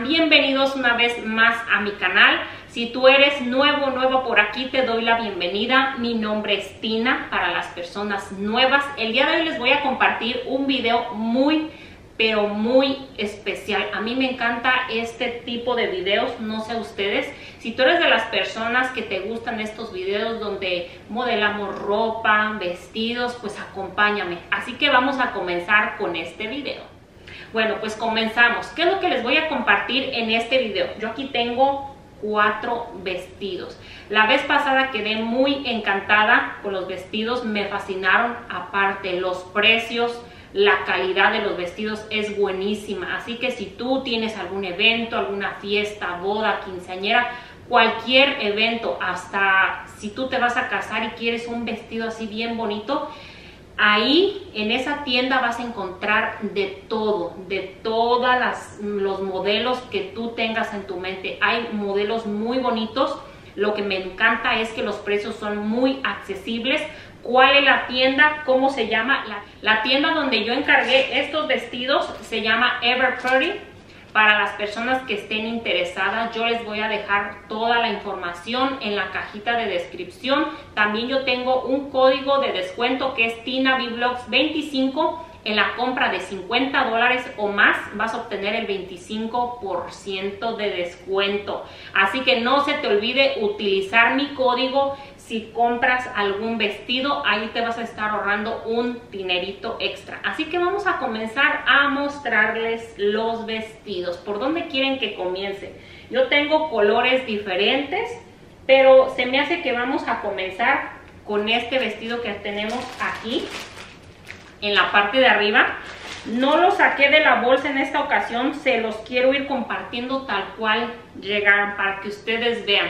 Bienvenidos una vez más a mi canal. Si tú eres nuevo por aquí, te doy la bienvenida. Mi nombre es Tina, para las personas nuevas. El día de hoy les voy a compartir un video muy especial. A mí me encanta este tipo de videos, no sé ustedes. Si tú eres de las personas que te gustan estos videos donde modelamos ropa, vestidos, pues acompáñame. Así que vamos a comenzar con este video. Bueno, pues comenzamos. ¿Qué es lo que les voy a compartir en este video? Yo aquí tengo 4 vestidos. La vez pasada quedé muy encantada con los vestidos, me fascinaron. Aparte, los precios, la calidad de los vestidos es buenísima. Así que si tú tienes algún evento, alguna fiesta, boda, quinceañera, cualquier evento, hasta si tú te vas a casar y quieres un vestido así bien bonito, ahí en esa tienda vas a encontrar de todo, de todos los modelos que tú tengas en tu mente. Hay modelos muy bonitos. Lo que me encanta es que los precios son muy accesibles. ¿Cuál es la tienda? ¿Cómo se llama? La tienda donde yo encargué estos vestidos se llama Ever Pretty. Para las personas que estén interesadas, yo les voy a dejar toda la información en la cajita de descripción. También yo tengo un código de descuento que es TinaVlogs25. En la compra de $50 o más vas a obtener el 25% de descuento. Así que no se te olvide utilizar mi código. Si compras algún vestido, ahí te vas a estar ahorrando un dinerito extra. Así que vamos a comenzar a mostrarles los vestidos. ¿Por dónde quieren que comience? Yo tengo colores diferentes, pero se me hace que vamos a comenzar con este vestido que tenemos aquí en la parte de arriba. No lo saqué de la bolsa en esta ocasión, se los quiero ir compartiendo tal cual llegaron para que ustedes vean.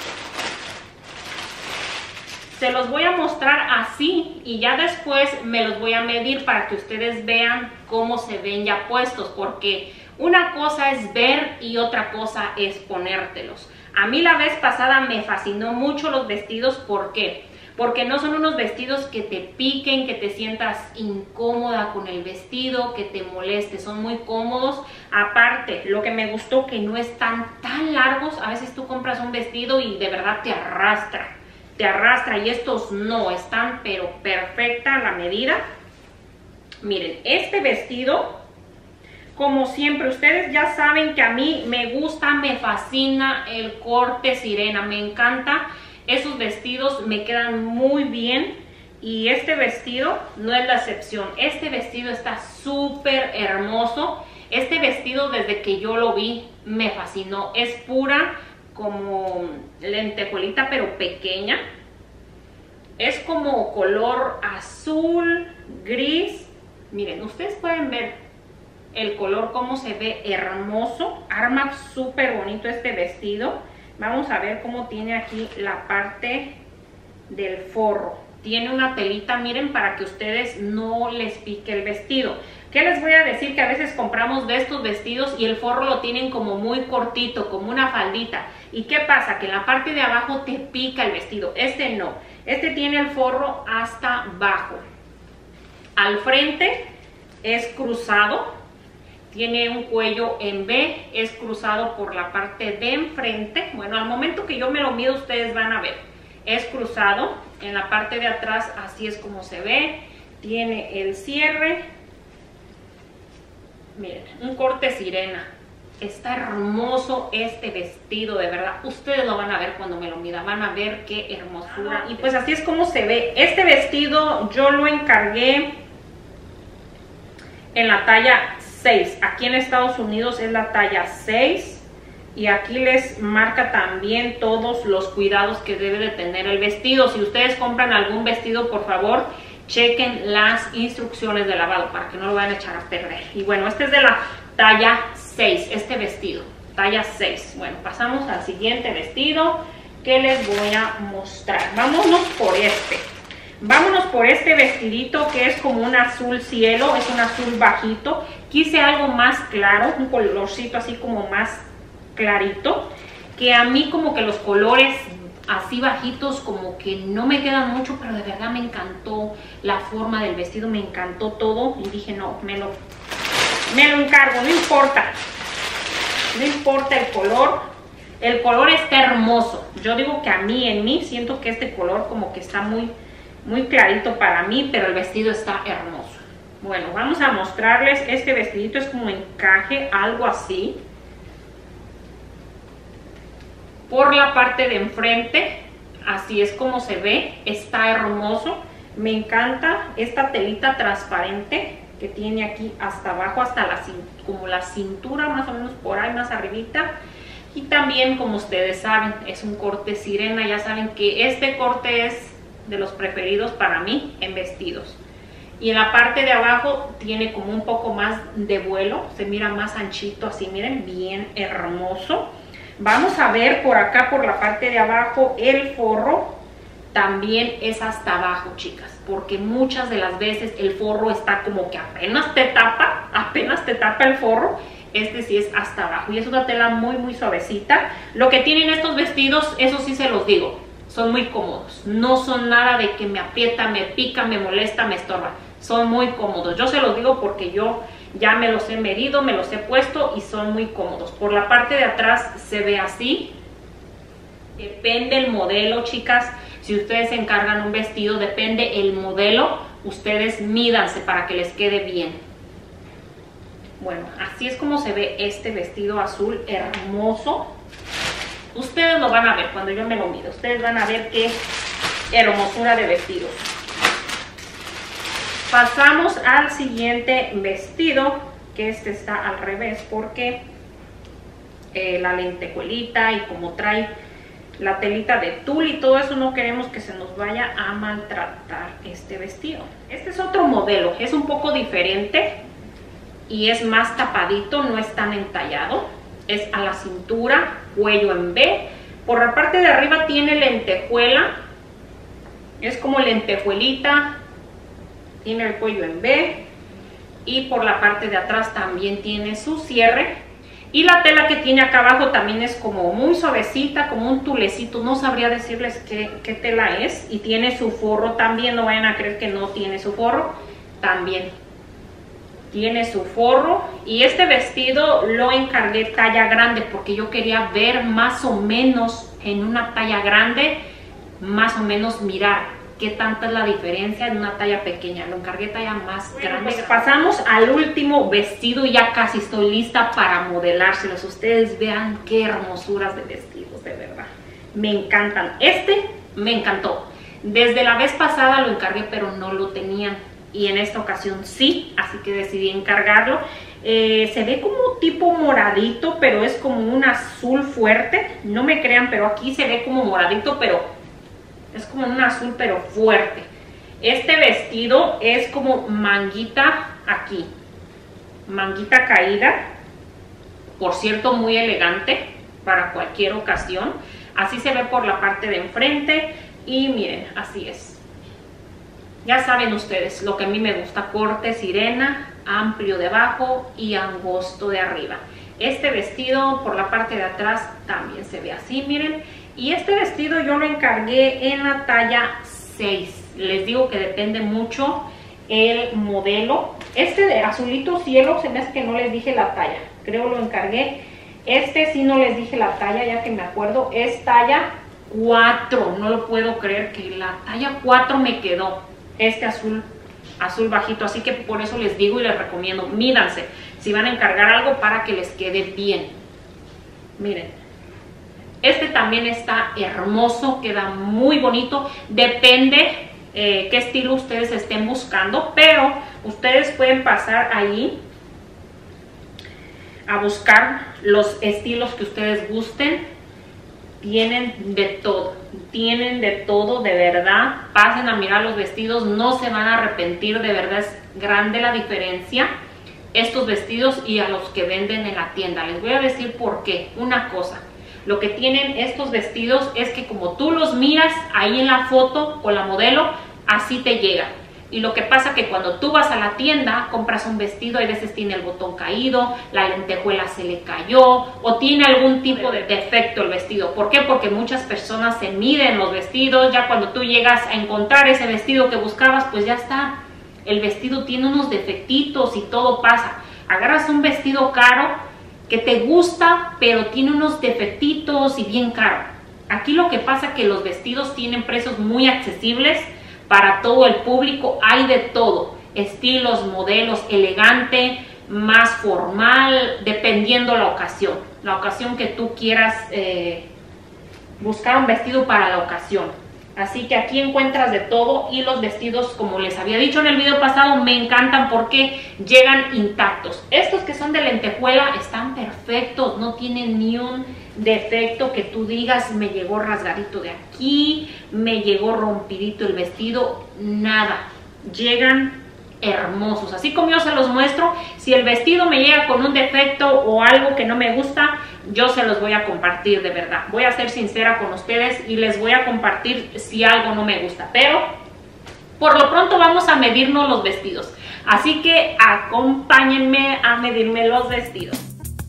Se los voy a mostrar así y ya después me los voy a medir para que ustedes vean cómo se ven ya puestos, porque una cosa es ver y otra cosa es ponértelos. A mí la vez pasada me fascinó mucho los vestidos. ¿Por qué? Porque no son unos vestidos que te piquen, que te sientas incómoda con el vestido, que te moleste. Son muy cómodos. Aparte, lo que me gustó que no están tan largos. A veces tú compras un vestido y de verdad te arrastra. Y estos no, están pero perfecta la medida. Miren, este vestido, como siempre, ustedes ya saben que a mí me gusta, me fascina el corte sirena, me encanta. Esos vestidos me quedan muy bien y este vestido no es la excepción. Este vestido está súper hermoso. Este vestido desde que yo lo vi me fascinó. Es pura como lentejuelita pero pequeña. Es como color azul, gris. Miren, ustedes pueden ver el color cómo se ve hermoso. Arma súper bonito este vestido. Vamos a ver cómo tiene aquí la parte del forro. Tiene una telita, miren, para que ustedes no les pique el vestido. ¿Qué les voy a decir? Que a veces compramos de estos vestidos y el forro lo tienen como muy cortito, como una faldita. ¿Y qué pasa? Que en la parte de abajo te pica el vestido. Este no. Este tiene el forro hasta abajo. Al frente es cruzado. Tiene un cuello en V, es cruzado por la parte de enfrente. Bueno, al momento que yo me lo mido, ustedes van a ver. Es cruzado. En la parte de atrás, así es como se ve. Tiene el cierre. Miren, un corte sirena. Está hermoso este vestido, de verdad. Ustedes lo van a ver cuando me lo mida. Van a ver qué hermosura. Y pues así es como se ve. Este vestido yo lo encargué en la talla 6. Aquí en Estados Unidos es la talla 6 y aquí les marca también todos los cuidados que debe de tener el vestido. Si ustedes compran algún vestido, por favor, chequen las instrucciones de lavado para que no lo vayan a echar a perder. Y bueno, este es de la talla 6, este vestido, talla 6. Bueno, pasamos al siguiente vestido que les voy a mostrar. Vámonos por este. Vámonos por este vestidito que es como un azul cielo, es un azul bajito. Quise algo más claro, un colorcito así como más clarito, que a mí como que los colores así bajitos como que no me quedan mucho, pero de verdad me encantó la forma del vestido, me encantó todo y dije no, me lo encargo, no importa. No importa el color está hermoso. Yo digo que en mí siento que este color como que está muy clarito para mí, pero el vestido está hermoso. Bueno, vamos a mostrarles este vestidito, es como encaje, algo así. Por la parte de enfrente, así es como se ve, está hermoso. Me encanta esta telita transparente que tiene aquí hasta abajo, hasta como la cintura, más o menos por ahí, más arribita. Y también, como ustedes saben, es un corte sirena. Ya saben que este corte es de los preferidos para mí en vestidos. Y en la parte de abajo tiene como un poco más de vuelo, se mira más anchito así, miren, bien hermoso. Vamos a ver por acá, por la parte de abajo, el forro también es hasta abajo, chicas, porque muchas de las veces el forro está como que apenas te tapa el forro. Este sí es hasta abajo y es una tela muy suavecita. Lo que tienen estos vestidos, eso sí se los digo, son muy cómodos, no son nada de que me aprieta, me pica, me molesta, me estorba. Son muy cómodos, yo se los digo porque yo ya me los he medido, me los he puesto y son muy cómodos. Por la parte de atrás se ve así. Depende el modelo, chicas. Si ustedes encargan un vestido, depende el modelo, ustedes mídanse para que les quede bien. Bueno, así es como se ve este vestido azul hermoso. Ustedes lo van a ver cuando yo me lo mido. Ustedes van a ver qué hermosura de vestido. Pasamos al siguiente vestido, que este está al revés porque la lentejuelita y como trae la telita de tul y todo eso, no queremos que se nos vaya a maltratar este vestido. Este es otro modelo, es un poco diferente y es más tapadito, no es tan entallado. Es a la cintura, cuello en V. Por la parte de arriba tiene lentejuela, es como lentejuelita. Tiene el cuello en V y por la parte de atrás también tiene su cierre. Y la tela que tiene acá abajo también es como muy suavecita, como un tulecito. No sabría decirles qué tela es. Y tiene su forro también, no vayan a creer que no tiene su forro. También tiene su forro. Y este vestido lo encargué talla grande porque yo quería ver más o menos en una talla grande, más o menos mirar qué tanta es la diferencia en una talla pequeña. Lo encargué talla más grande. Pues pasamos al último vestido y ya casi estoy lista para modelárselos. Ustedes vean qué hermosuras de vestidos, de verdad. Me encantan. Este me encantó. Desde la vez pasada lo encargué, pero no lo tenían. Y en esta ocasión sí, así que decidí encargarlo. Se ve como tipo moradito, pero es como un azul fuerte. No me crean, pero aquí se ve como moradito, pero es como un azul pero fuerte. Este vestido es como manguita aquí, manguita caída, por cierto muy elegante para cualquier ocasión. Así se ve por la parte de enfrente y miren, así es. Ya saben ustedes lo que a mí me gusta, corte sirena, amplio de abajo y angosto de arriba. Este vestido por la parte de atrás también se ve así, miren. Y este vestido yo lo encargué en la talla 6. Les digo que depende mucho el modelo. Este de azulito cielo se me hace que no les dije la talla. Creo lo encargué. Este sí no les dije la talla, ya que me acuerdo. Es talla 4. No lo puedo creer que la talla 4 me quedó. Este azul bajito. Así que por eso les digo y les recomiendo. Mídanse si van a encargar algo para que les quede bien. Miren. Este también está hermoso, queda muy bonito. Depende qué estilo ustedes estén buscando, pero ustedes pueden pasar ahí a buscar los estilos que ustedes gusten. Tienen de todo, de verdad. Pasen a mirar los vestidos, no se van a arrepentir, de verdad es grande la diferencia. Estos vestidos y a los que venden en la tienda. Les voy a decir por qué. Una cosa. Lo que tienen estos vestidos es que como tú los miras ahí en la foto con la modelo, así te llegan. Y lo que pasa que cuando tú vas a la tienda, compras un vestido, hay veces tiene el botón caído, la lentejuela se le cayó o tiene algún tipo de defecto el vestido. ¿Por qué? Porque muchas personas se miden los vestidos, ya cuando tú llegas a encontrar ese vestido que buscabas, pues ya está. El vestido tiene unos defectitos y todo pasa. Agarras un vestido caro que te gusta, pero tiene unos defectitos y bien caro. Aquí lo que pasa es que los vestidos tienen precios muy accesibles para todo el público, hay de todo, estilos, modelos, elegante, más formal, dependiendo la ocasión que tú quieras buscar un vestido para la ocasión. Así que aquí encuentras de todo y los vestidos, como les había dicho en el video pasado, me encantan porque llegan intactos. Estos que son de lentejuela están perfectos, no tienen ni un defecto que tú digas me llegó rasgadito de aquí, me llegó rompidito el vestido, nada. Llegan hermosos, así como yo se los muestro. Si el vestido me llega con un defecto o algo que no me gusta, yo se los voy a compartir, de verdad. Voy a ser sincera con ustedes y les voy a compartir si algo no me gusta, pero por lo pronto vamos a medirnos los vestidos, así que acompáñenme a medirme los vestidos.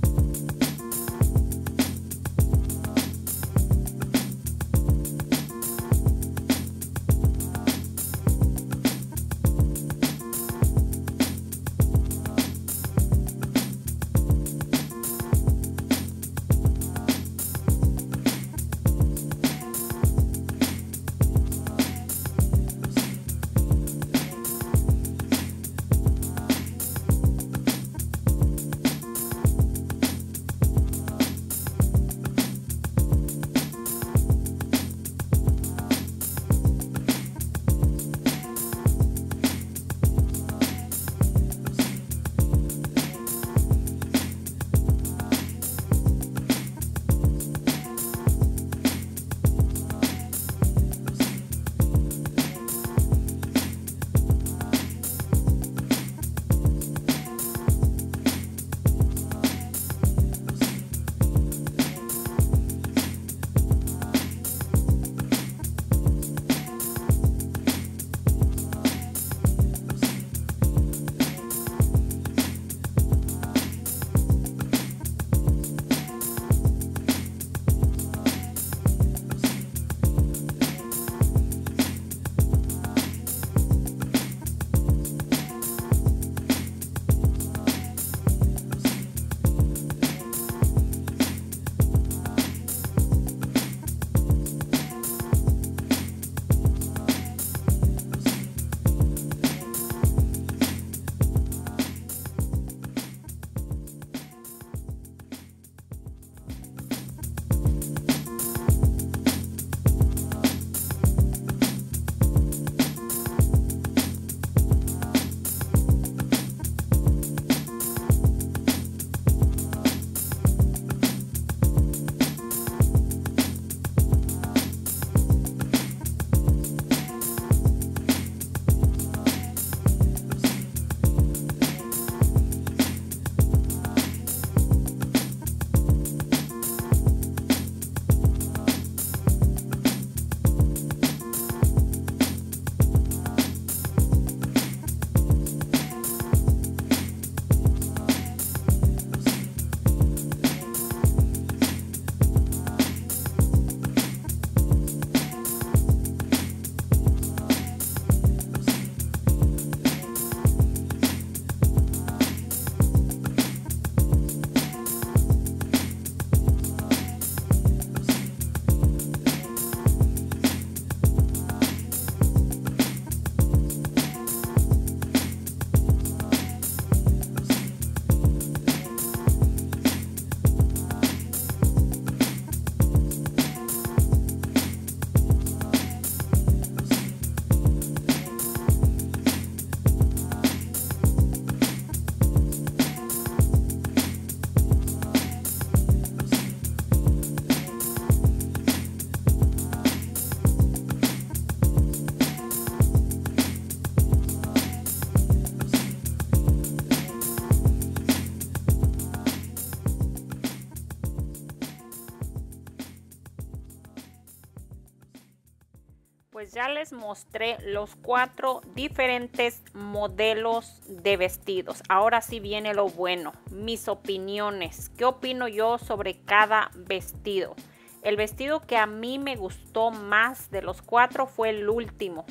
Pues ya les mostré los 4 diferentes modelos de vestidos. Ahora sí viene lo bueno, mis opiniones. ¿Qué opino yo sobre cada vestido? El vestido que a mí me gustó más de los 4 fue el último.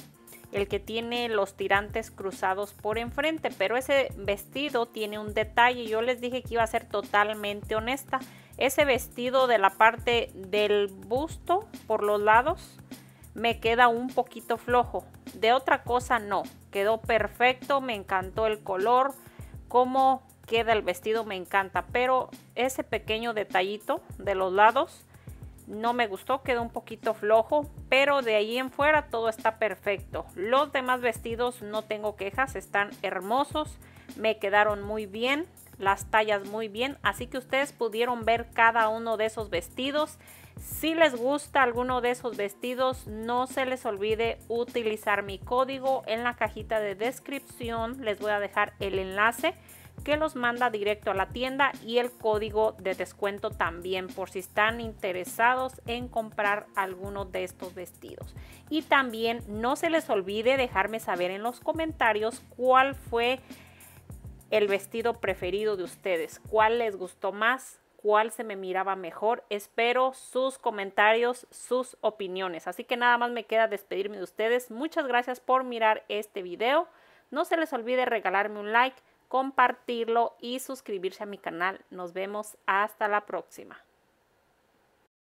el que tiene los tirantes cruzados por enfrente, pero ese vestido tiene un detalle. Yo les dije que iba a ser totalmente honesta. Ese vestido de la parte del busto por los lados me queda un poquito flojo. De otra cosa no, quedó perfecto, me encantó el color, cómo queda el vestido me encanta, pero ese pequeño detallito de los lados no me gustó, quedó un poquito flojo, pero de ahí en fuera todo está perfecto. Los demás vestidos no tengo quejas, están hermosos, me quedaron muy bien, las tallas muy bien, así que ustedes pudieron ver cada uno de esos vestidos. Si les gusta alguno de esos vestidos, no se les olvide utilizar mi código. En la cajita de descripción les voy a dejar el enlace que los manda directo a la tienda y el código de descuento también, por si están interesados en comprar alguno de estos vestidos. Y también no se les olvide dejarme saber en los comentarios cuál fue el vestido preferido de ustedes, cuál les gustó más, cuál se me miraba mejor. Espero sus comentarios, sus opiniones. Así que nada más me queda despedirme de ustedes. Muchas gracias por mirar este video. No se les olvide regalarme un like, compartirlo y suscribirse a mi canal. Nos vemos hasta la próxima.